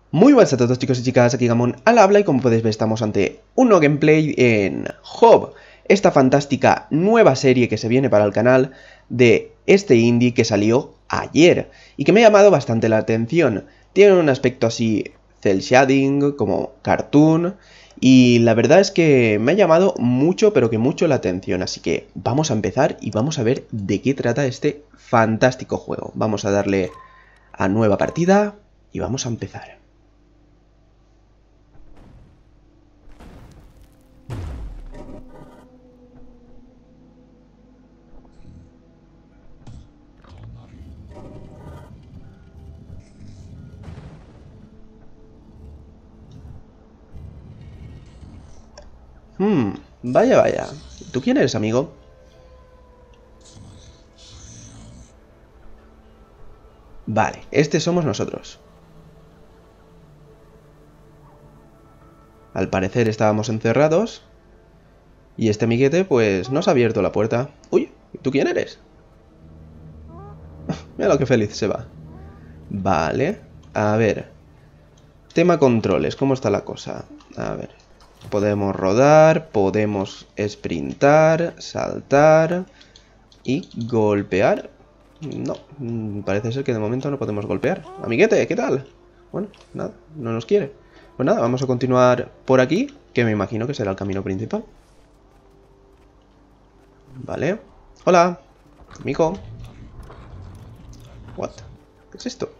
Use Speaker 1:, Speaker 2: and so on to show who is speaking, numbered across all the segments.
Speaker 1: Muy buenas a todos, chicos y chicas, aquí Gamon al habla y como podéis ver estamos ante un nuevo gameplay en Hob, esta fantástica nueva serie que se viene para el canal de este indie que salió ayer y que me ha llamado bastante la atención. Tiene un aspecto así cel shading, como cartoon, y la verdad es que me ha llamado mucho, pero que mucho la atención, así que vamos a empezar y vamos a ver de qué trata este fantástico juego. Vamos a darle a nueva partida y vamos a empezar. Vaya, vaya. ¿Tú quién eres, amigo? Vale, este somos nosotros. Al parecer estábamos encerrados. Y este amiguete, pues, nos ha abierto la puerta. Uy, ¿tú quién eres? Mira lo que feliz se va. Vale, a ver. Tema controles, ¿cómo está la cosa? A ver. Podemos rodar, podemos sprintar, saltar y golpear. No, parece ser que de momento no podemos golpear. Amiguete, ¿qué tal? Bueno, nada, no nos quiere. Pues nada, vamos a continuar por aquí, que me imagino que será el camino principal. Vale. Hola, amigo. What? ¿Qué es esto?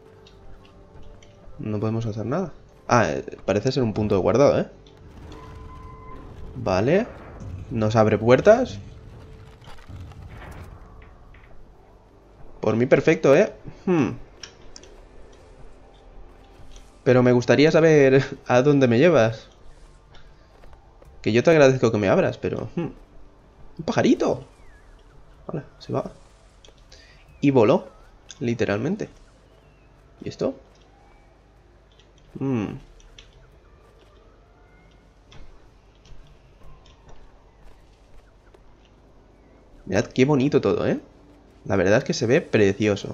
Speaker 1: No podemos hacer nada. Ah, parece ser un punto de guardado, ¿eh? Vale. Nos abre puertas. Por mí perfecto, ¿eh? Pero me gustaría saber a dónde me llevas. Que yo te agradezco que me abras, pero... ¡Un pajarito! Vale, se va. Y voló, literalmente. ¿Y esto? Mirad qué bonito todo, ¿eh? La verdad es que se ve precioso.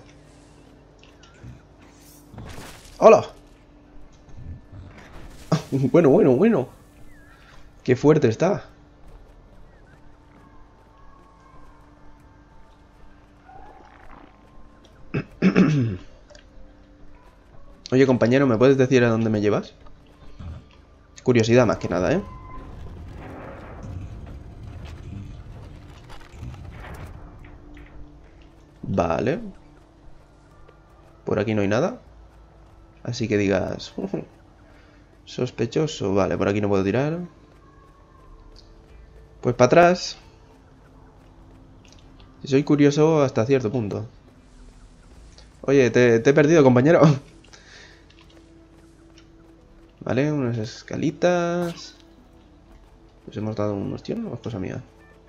Speaker 1: ¡Hola! Bueno, bueno, bueno. Qué fuerte está. Oye, compañero, ¿me puedes decir a dónde me llevas? Curiosidad más que nada, ¿eh? Vale. Por aquí no hay nada. Así que digas... sospechoso. Vale, por aquí no puedo tirar. Pues para atrás. Si soy curioso hasta cierto punto. Oye, te he perdido, compañero. Vale, unas escalitas. Nos hemos dado unos tiros, o es cosa mía.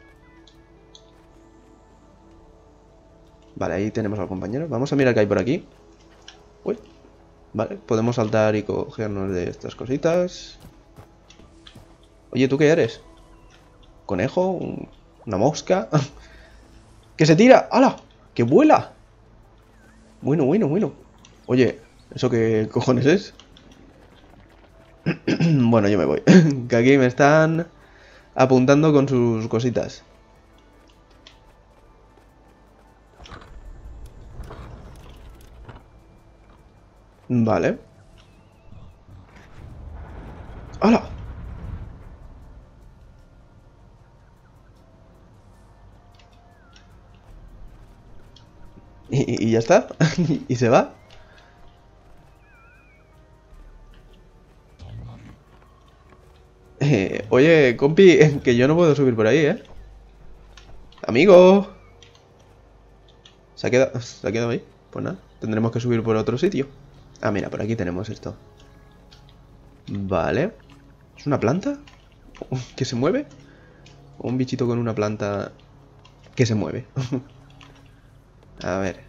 Speaker 1: Vale, ahí tenemos al compañero. Vamos a mirar qué hay por aquí. Uy. Vale, podemos saltar y cogernos de estas cositas. Oye, ¿tú qué eres? ¿Conejo? ¿Una mosca? ¡Que se tira! ¡Hala! ¡Que vuela! Bueno, bueno, bueno. Oye, ¿eso qué cojones es? Bueno, yo me voy. Que aquí me están apuntando con sus cositas. Vale. ¡Hala! Y ya está. Y se va. Oye, compi, que yo no puedo subir por ahí, ¿eh? Amigo. Se ha quedado ahí. Pues nada, tendremos que subir por otro sitio. Ah, mira, por aquí tenemos esto. Vale. ¿Es una planta? ¿Que se mueve? ¿O un bichito con una planta que se mueve? A ver.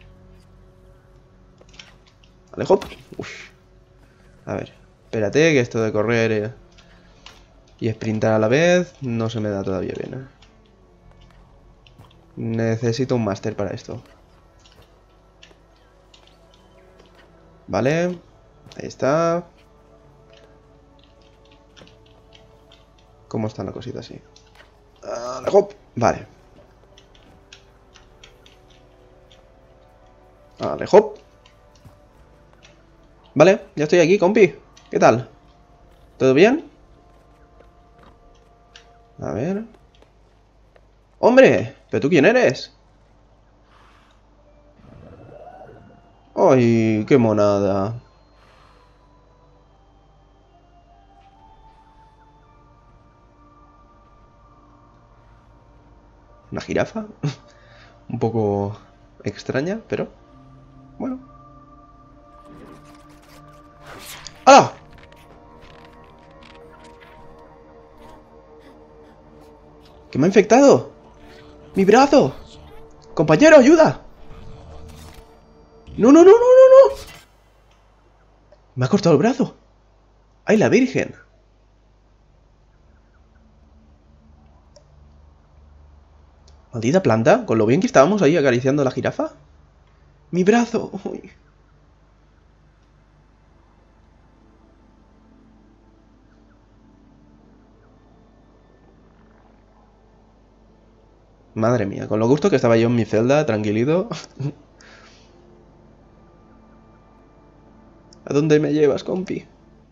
Speaker 1: Vale, hop. Uf. A ver. Espérate, que esto de correr y sprintar a la vez no se me da todavía bien, ¿eh? Necesito un máster para esto. Vale. Ahí está. ¿Cómo está la cosita así? ¡Hop! Vale. Vale, hop. Vale, ya estoy aquí, compi. ¿Qué tal? ¿Todo bien? A ver. ¡Hombre! ¿Pero tú quién eres? ¡Ay, qué monada! ¿Una jirafa? Un poco extraña, pero... bueno. ¡Hala! ¿Qué me ha infectado? ¡Mi brazo! ¡Compañero, ayuda! ¡No, no, no, no, no, no! Me ha cortado el brazo. ¡Ay, la virgen! Maldita planta, con lo bien que estábamos ahí acariciando a la jirafa. ¡Mi brazo! Uy. Madre mía, con lo gusto que estaba yo en mi celda, tranquilito. ¿A dónde me llevas, compi?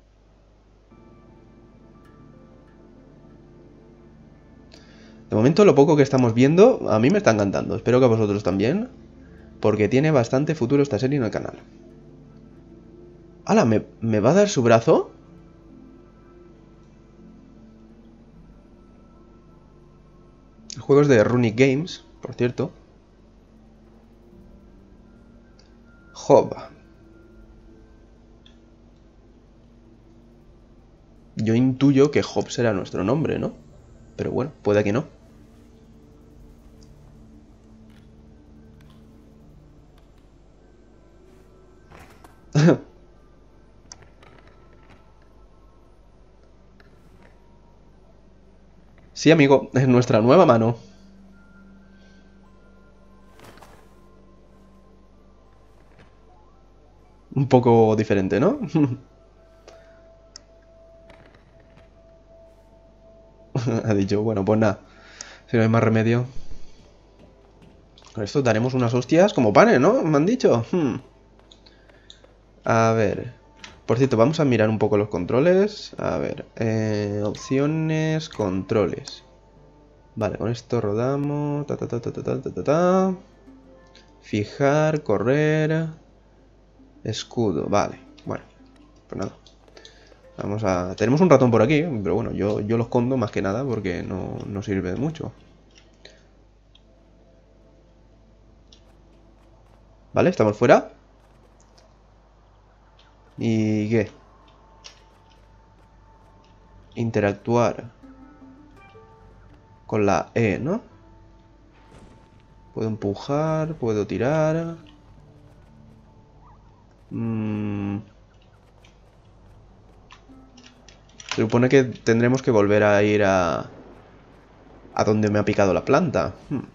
Speaker 1: De momento, lo poco que estamos viendo, a mí me está encantando. Espero que a vosotros también. Porque tiene bastante futuro esta serie en el canal. ¡Hala! ¿Me va a dar su brazo? El juego es de Runic Games, por cierto. Job. Yo intuyo que Job será nuestro nombre, ¿no? Pero bueno, puede que no. Sí, amigo, es nuestra nueva mano. Un poco diferente, ¿no? Ha dicho, bueno, pues nada. Si no hay más remedio. Con esto daremos unas hostias como panes, ¿no? Me han dicho. A ver. Por cierto, vamos a mirar un poco los controles. A ver. Opciones, controles. Vale, con esto rodamos. Fijar, correr. Escudo, vale. Bueno, pues nada. Vamos a... tenemos un ratón por aquí, pero bueno, yo lo escondo más que nada porque no sirve de mucho. Vale, estamos fuera. ¿Y qué? Interactuar con la E, ¿no? Puedo empujar, puedo tirar. Se supone que tendremos que volver a ir a donde me ha picado la planta.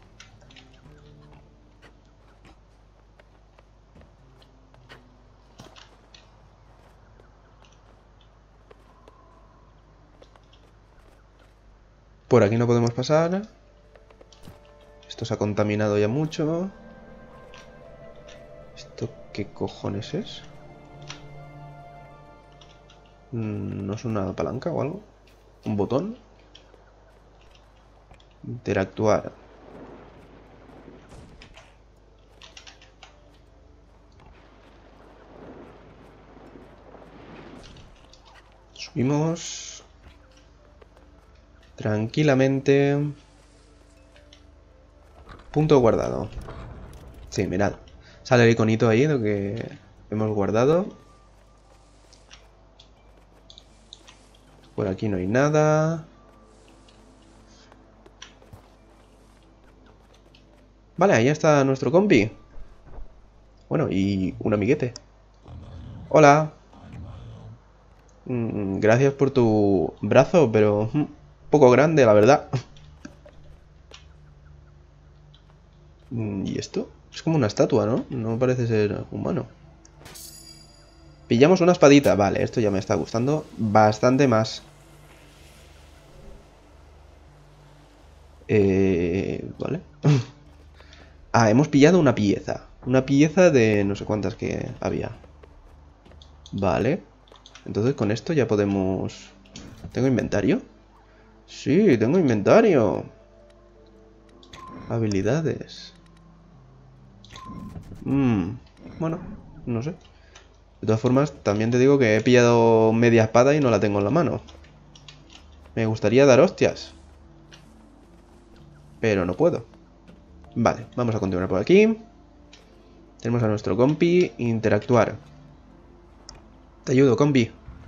Speaker 1: Por aquí no podemos pasar. Esto se ha contaminado ya mucho. ¿Esto qué cojones es? ¿No es una palanca o algo? ¿Un botón? Interactuar. Subimos tranquilamente. Punto guardado. Sí, mirad. Sale el iconito ahí de lo que hemos guardado. Por aquí no hay nada. Vale, ahí está nuestro compi. Bueno, y un amiguete. Hola. Gracias por tu brazo, pero un poco grande, la verdad. ¿Y esto? Es como una estatua, ¿no? No parece ser humano. Pillamos una espadita. Vale, esto ya me está gustando bastante más. Vale. Ah, hemos pillado una pieza. Una pieza de no sé cuántas que había. Vale. Entonces con esto ya podemos... ¿Tengo inventario? Sí, tengo inventario. Habilidades. Bueno, no sé. De todas formas, también te digo que he pillado media espada y no la tengo en la mano. Me gustaría dar hostias, pero no puedo. Vale, vamos a continuar por aquí. Tenemos a nuestro compi. Interactuar. Te ayudo, compi.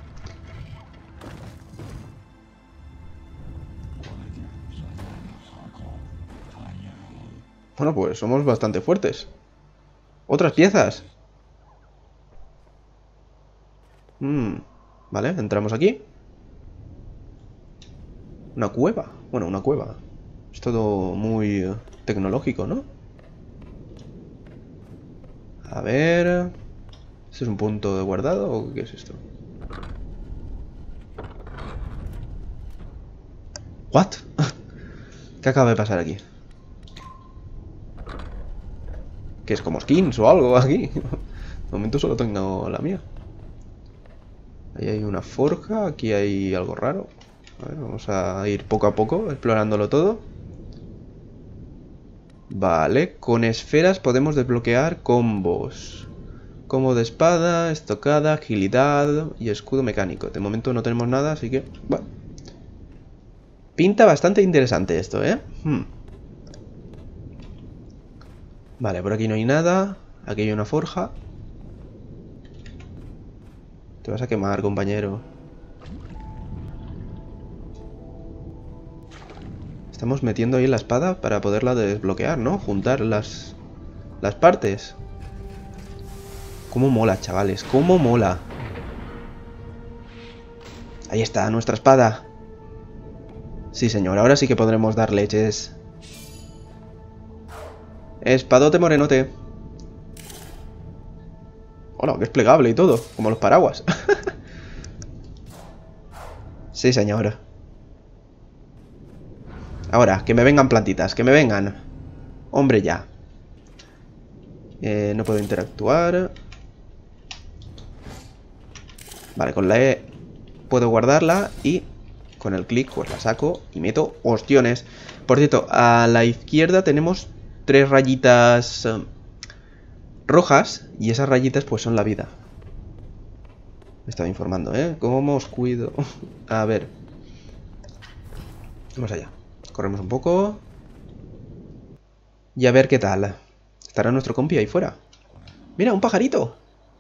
Speaker 1: Bueno, pues somos bastante fuertes. ¿Otras piezas? Vale, entramos aquí. Una cueva. Bueno, una cueva. Es todo muy tecnológico, ¿no? A ver... ¿Este es un punto de guardado o qué es esto? ¿What? ¿Qué acaba de pasar aquí? ¿Que es como skins o algo aquí? De momento solo tengo la mía. Ahí hay una forja, aquí hay algo raro. A ver, vamos a ir poco a poco explorándolo todo. Vale, con esferas podemos desbloquear combos. Combo de espada, estocada, agilidad y escudo mecánico. De momento no tenemos nada, así que... bueno. Pinta bastante interesante esto, ¿eh? Vale, por aquí no hay nada. Aquí hay una forja. Te vas a quemar, compañero. Estamos metiendo ahí la espada para poderla desbloquear, ¿no? Juntar las partes. Cómo mola, chavales. Cómo mola. Ahí está, nuestra espada. Sí, señor. Ahora sí que podremos dar leches. Espadote morenote. Hola, que es plegable y todo. Como los paraguas. Sí, señor. Ahora, que me vengan plantitas. Que me vengan. Hombre, ya. No puedo interactuar. Vale, con la E puedo guardarla y con el clic pues la saco y meto ostiones. Por cierto, a la izquierda tenemos 3 rayitas rojas y esas rayitas pues son la vida. Me estaba informando, ¿eh? ¿Cómo os cuido? A ver. Vamos allá. Corremos un poco. Y a ver qué tal. Estará nuestro compi ahí fuera. ¡Mira, un pajarito!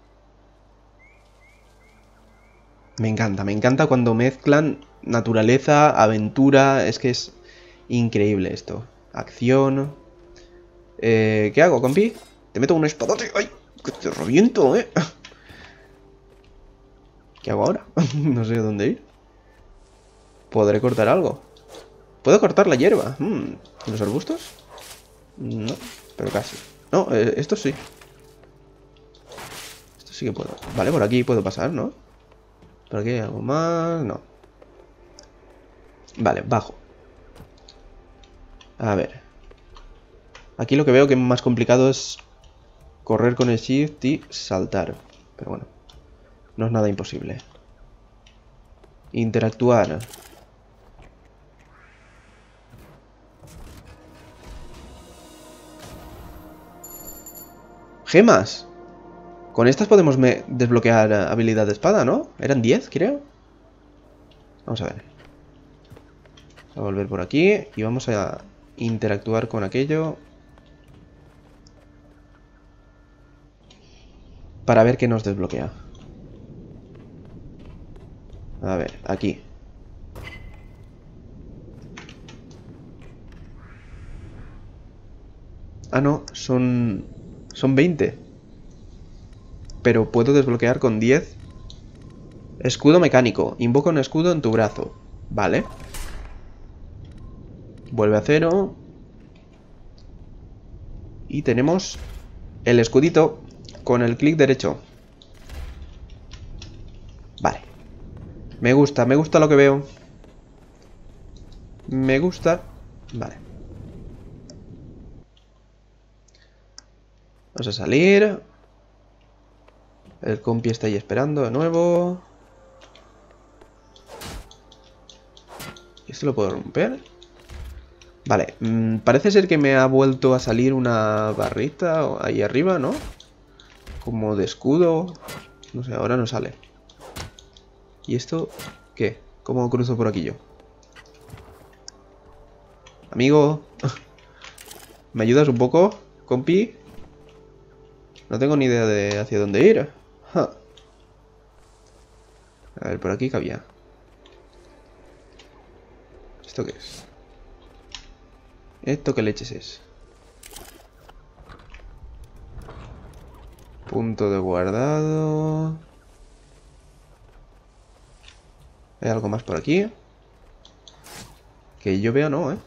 Speaker 1: Me encanta cuando mezclan naturaleza, aventura. Es que es increíble esto. Acción. ¿Qué hago, compi? Te meto un espadote. ¡Ay! Que te reviento, ¿eh? ¿Qué hago ahora? No sé dónde ir. ¿Podré cortar algo? ¿Puedo cortar la hierba? ¿Los arbustos? No, pero casi. No, esto sí. Esto sí que puedo. Vale, por aquí puedo pasar, ¿no? ¿Por aquí hay algo más? No. Vale, bajo. A ver. Aquí lo que veo que es más complicado es correr con el shift y saltar. Pero bueno, no es nada imposible. Interactuar. Gemas. Con estas podemos desbloquear habilidad de espada, ¿no? Eran 10, creo. Vamos a ver. Vamos a volver por aquí y vamos a interactuar con aquello para ver qué nos desbloquea. A ver, aquí. Ah, no, son 20. Pero puedo desbloquear con 10. Escudo mecánico. Invoca un escudo en tu brazo. Vale. Vuelve a 0. Y tenemos el escudito con el clic derecho. Vale. Me gusta lo que veo. Me gusta. Vale. Vamos a salir. El compi está ahí esperando de nuevo. ¿Esto lo puedo romper? Vale, parece ser que me ha vuelto a salir una barrita ahí arriba, ¿no? Como de escudo. No sé, ahora no sale. ¿Y esto qué? ¿Cómo cruzo por aquí yo? Amigo. ¿Me ayudas un poco, compi? No tengo ni idea de hacia dónde ir. Ja. A ver, por aquí cabía. ¿Esto qué es? ¿Esto qué leches es? Punto de guardado. ¿Hay algo más por aquí? Que yo vea no, ¿eh?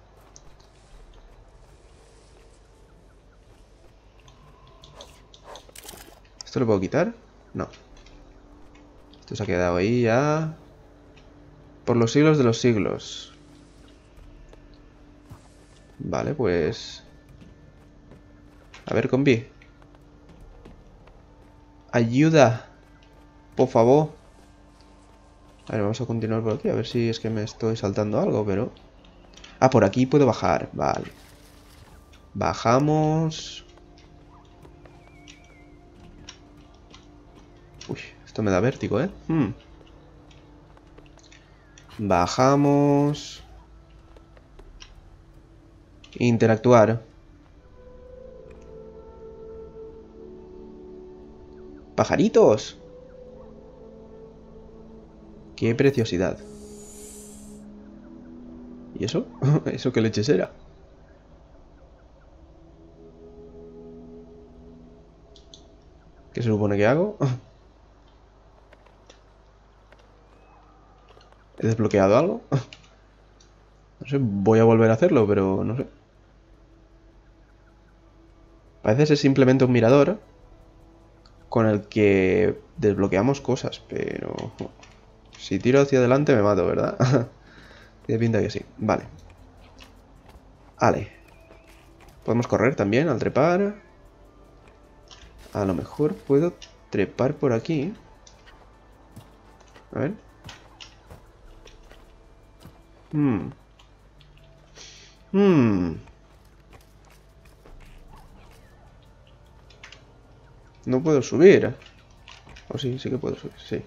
Speaker 1: ¿Esto lo puedo quitar? No. Esto se ha quedado ahí ya. Por los siglos de los siglos. Vale, pues... A ver, compi. Ayuda. Por favor. A ver, vamos a continuar por aquí. A ver si es que me estoy saltando algo, pero... Ah, por aquí puedo bajar. Vale. Bajamos. Uy, esto me da vértigo, ¿eh? Bajamos. Interactuar. ¡Pajaritos! ¡Qué preciosidad! ¿Y eso? ¿Eso qué leches era? ¿Qué se supone que hago? ¿He desbloqueado algo? No sé, voy a volver a hacerlo, pero no sé. Parece ser simplemente un mirador con el que desbloqueamos cosas, pero... Si tiro hacia adelante me mato, ¿verdad? Tiene pinta que sí. Vale. Vale. Podemos correr también al trepar. A lo mejor puedo trepar por aquí. A ver. No puedo subir. O sí, sí que puedo subir, sí.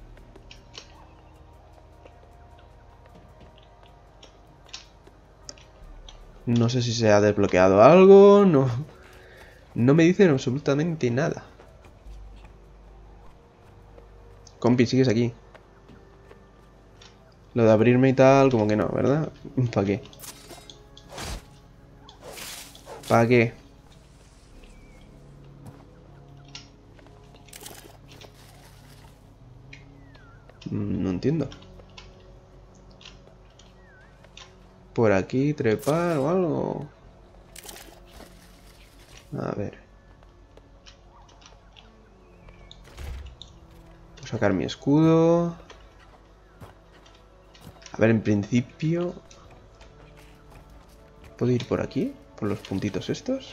Speaker 1: No sé si se ha desbloqueado algo, no. No me dicen absolutamente nada. Compi, sigues aquí. Lo de abrirme y tal, como que no, ¿verdad? ¿Para qué? ¿Para qué? No entiendo. Por aquí trepar o algo. A ver. Voy a sacar mi escudo. A ver, en principio... ¿Puedo ir por aquí? ¿Por los puntitos estos?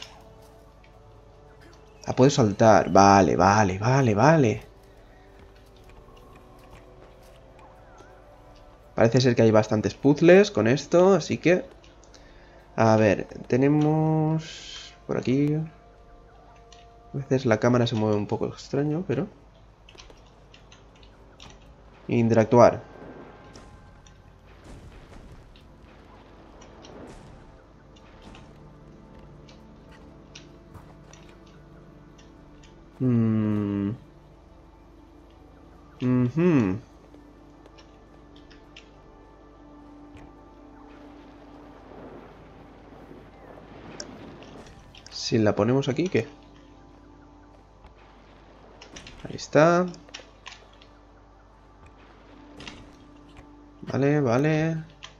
Speaker 1: Ah, puedo saltar. Vale, vale, vale, vale. Parece ser que hay bastantes puzzles con esto, así que... A ver, tenemos... Por aquí... A veces la cámara se mueve un poco extraño, pero... Interactuar. Si la ponemos aquí, ¿qué? Ahí está. Vale, vale.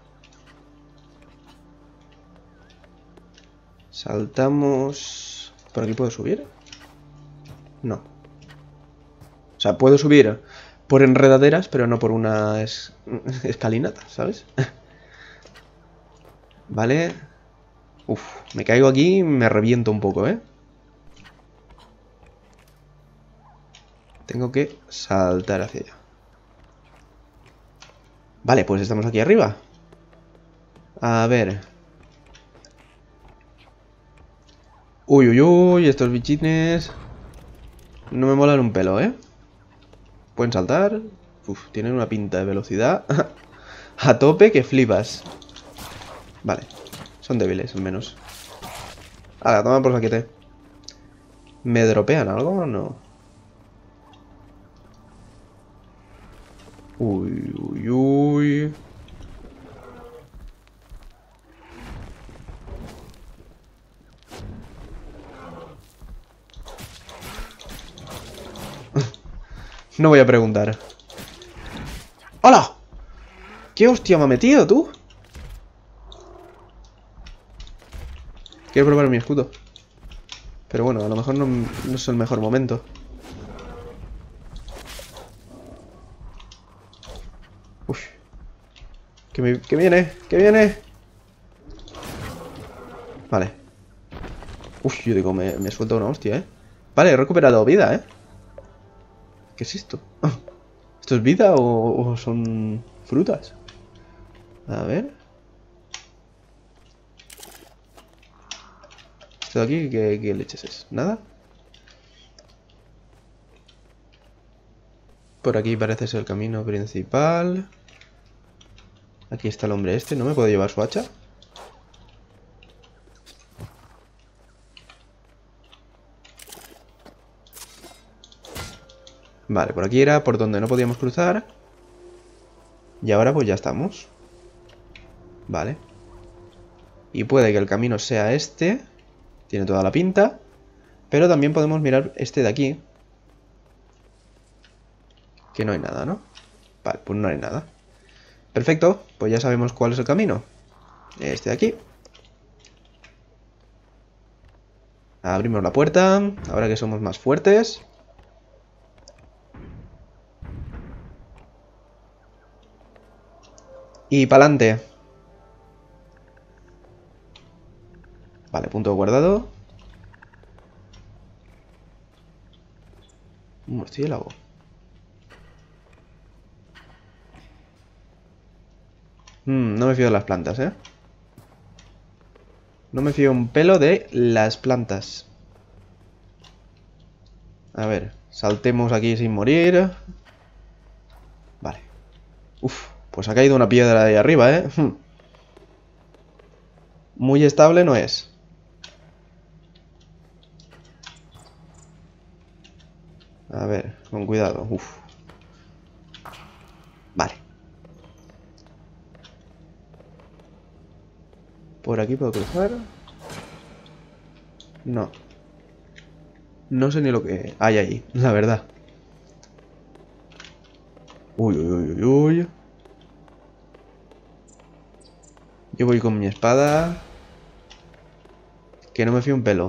Speaker 1: Saltamos... ¿Por aquí puedo subir? No. O sea, puedo subir, por enredaderas, pero no por una escalinata, ¿sabes? Vale. Uf, me caigo aquí y me reviento un poco, ¿eh? Tengo que saltar hacia allá. Vale, pues estamos aquí arriba. A ver. Uy, uy, uy, estos bichines no me molan un pelo, ¿eh? Pueden saltar. Uf, tienen una pinta de velocidad a tope que flipas. Vale, son débiles al menos. Ah, toma por saquete. ¿Me dropean algo o no? Uy, uy, uy. No voy a preguntar. ¡Hola! ¿Qué hostia me ha metido, tú? Quiero probar mi escudo. Pero bueno, a lo mejor no es el mejor momento. Uf. ¿Qué viene? ¿Qué viene? Vale. Uf, yo digo, me suelta una hostia, ¿eh? Vale, he recuperado vida, ¿eh? ¿Qué es esto? ¿Esto es vida o son frutas? A ver. ¿Esto de aquí qué leches es? ¿Nada? Por aquí parece ser el camino principal. Aquí está el hombre este. ¿No me puedo llevar su hacha? Vale, por aquí era por donde no podíamos cruzar. Y ahora pues ya estamos. Vale. Y puede que el camino sea este. Tiene toda la pinta. Pero también podemos mirar este de aquí. Que no hay nada, ¿no? Vale, pues no hay nada. Perfecto, pues ya sabemos cuál es el camino. Este de aquí. Abrimos la puerta. Ahora que somos más fuertes. Y pa'lante. Vale, punto guardado. Un murciélago. No me fío de las plantas, ¿eh? No me fío un pelo de las plantas. A ver, saltemos aquí sin morir. Vale. Uf, pues ha caído una piedra de ahí arriba, ¿eh? Muy estable no es. A ver, con cuidado. Uf. Vale. ¿Por aquí puedo cruzar? No. No sé ni lo que hay ahí, la verdad. Uy, uy, uy, uy, uy. Yo voy con mi espada. Que no me fío un pelo.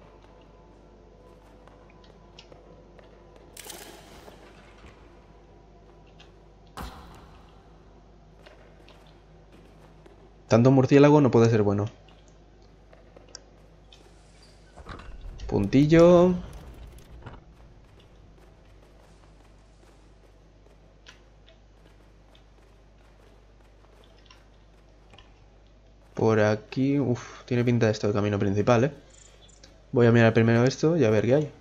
Speaker 1: Tanto murciélago no puede ser bueno. Puntillo. Por aquí... Uf, tiene pinta de esto de camino principal, ¿eh? Voy a mirar primero esto y a ver qué hay.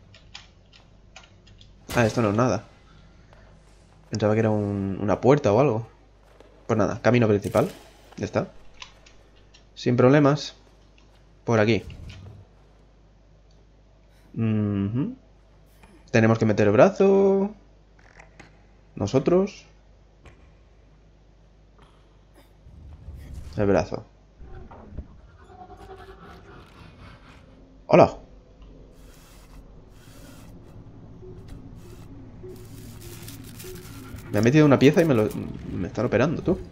Speaker 1: Ah, esto no es nada. Pensaba que era una puerta o algo. Pues nada, camino principal. Ya está. Sin problemas. Por aquí. Tenemos que meter el brazo. Nosotros. El brazo. ¡Hola! Me ha metido una pieza y me están operando, tú.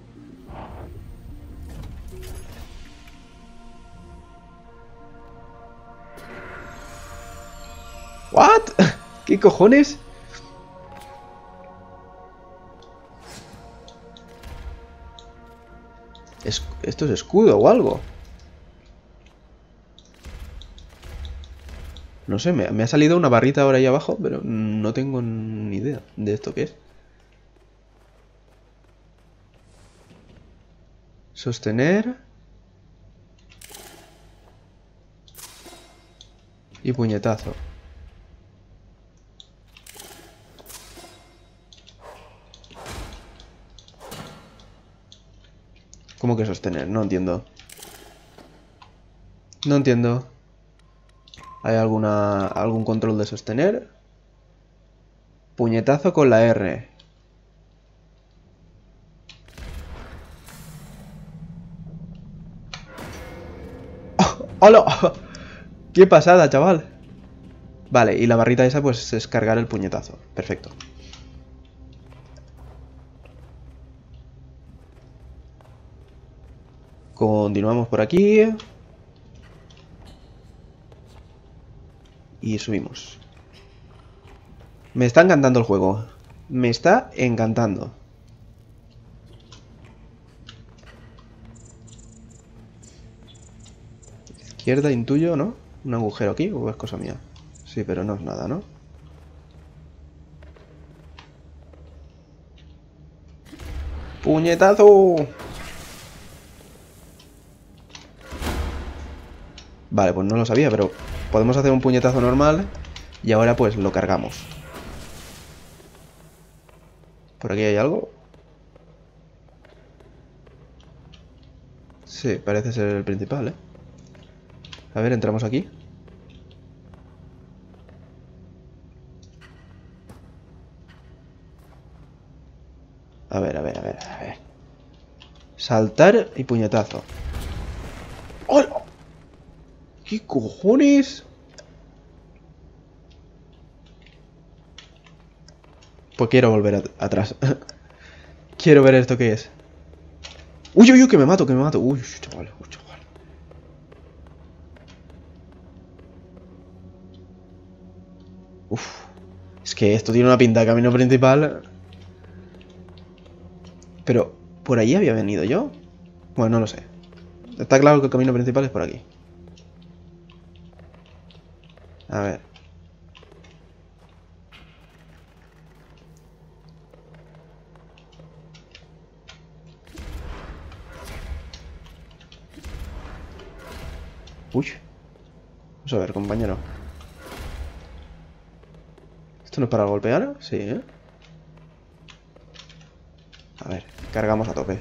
Speaker 1: ¿What? ¿Qué cojones? Esto es escudo o algo. No sé, me ha salido una barrita ahora ahí abajo, pero no tengo ni idea de esto qué es. Sostener. Y puñetazo. ¿Cómo que sostener? No entiendo. No entiendo. ¿Hay algún control de sostener? Puñetazo con la R. ¡Hola! ¡Qué pasada, chaval! Vale, y la barrita esa pues es cargar el puñetazo. Perfecto. Continuamos por aquí. Y subimos. Me está encantando el juego. Me está encantando. Izquierda, intuyo, ¿no? Un agujero aquí, o es cosa mía. Sí, pero no es nada, ¿no? ¡Puñetazo! Vale, pues no lo sabía, pero podemos hacer un puñetazo normal. Y ahora pues lo cargamos. ¿Por aquí hay algo? Sí, parece ser el principal, ¿eh? A ver, entramos aquí. A ver, a ver, a ver, a ver. Saltar y puñetazo. ¡Hola! ¿Qué cojones? Pues quiero volver atrás. Quiero ver esto que es. ¡Uy, uy, uy! Que me mato, que me mato. Uy, chaval, uy, chaval. Uf. Es que esto tiene una pinta de camino principal. Pero, ¿por ahí había venido yo? Bueno, no lo sé. Está claro que el camino principal es por aquí. A ver. Uy. Vamos a ver, compañero. ¿Esto no es para golpear? Sí, ¿eh? A ver, cargamos a tope.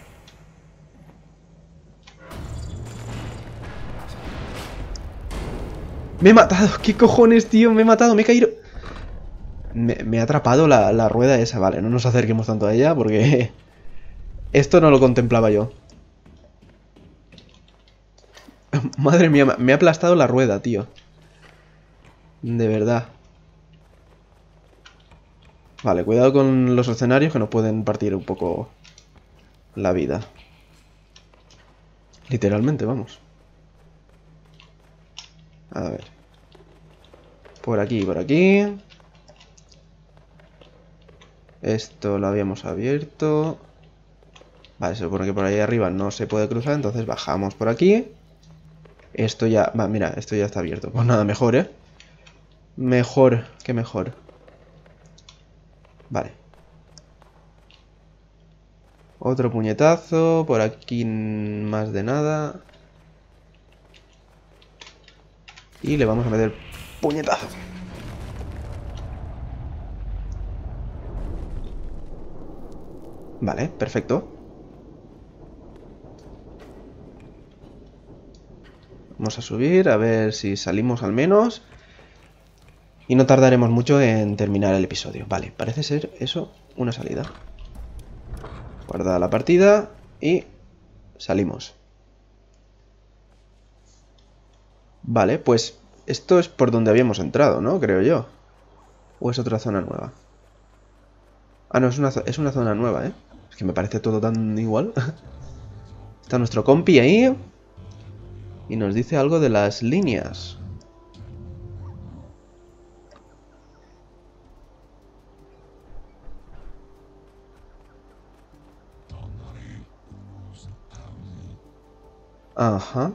Speaker 1: ¡Me he matado! ¿Qué cojones, tío? Me he matado, me he caído. Me ha atrapado la rueda esa. Vale, no nos acerquemos tanto a ella porque... Esto no lo contemplaba yo. Madre mía, me ha aplastado la rueda, tío. De verdad. Vale, cuidado con los escenarios que nos pueden partir un poco la vida. Literalmente, vamos. A ver. Por aquí, por aquí. Esto lo habíamos abierto. Vale, se supone que por ahí arriba no se puede cruzar, entonces bajamos por aquí. Esto ya... Va, mira, esto ya está abierto. Pues nada, mejor, ¿eh? Mejor, que mejor. Vale. Otro puñetazo. Por aquí más de nada. Y le vamos a meter puñetazo. Vale, perfecto. Vamos a subir, a ver si salimos al menos. Y no tardaremos mucho en terminar el episodio. Vale, parece ser eso una salida. Guarda la partida y salimos. Vale, pues esto es por donde habíamos entrado, ¿no? Creo yo. ¿O es otra zona nueva? Ah, no, es una zona nueva, ¿eh? Es que me parece todo tan igual. Está nuestro compi ahí. Y nos dice algo de las líneas. Ajá.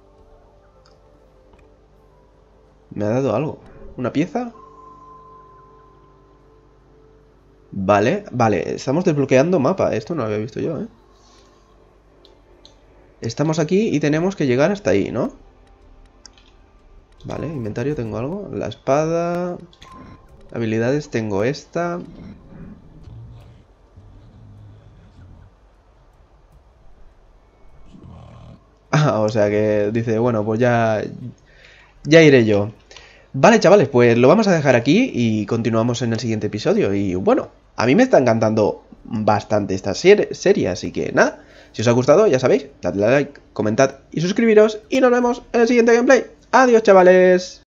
Speaker 1: Me ha dado algo. ¿Una pieza? Vale, vale. Estamos desbloqueando mapa. Esto no lo había visto yo, ¿eh? Estamos aquí y tenemos que llegar hasta ahí, ¿no? Vale, inventario tengo algo. La espada. Habilidades tengo esta. Ah, o sea que dice, bueno, pues ya iré yo. Vale, chavales, pues lo vamos a dejar aquí y continuamos en el siguiente episodio. Y bueno, a mí me está encantando bastante esta serie, así que nada, si os ha gustado, ya sabéis, dadle a like, comentad y suscribiros y nos vemos en el siguiente gameplay. Adiós, chavales.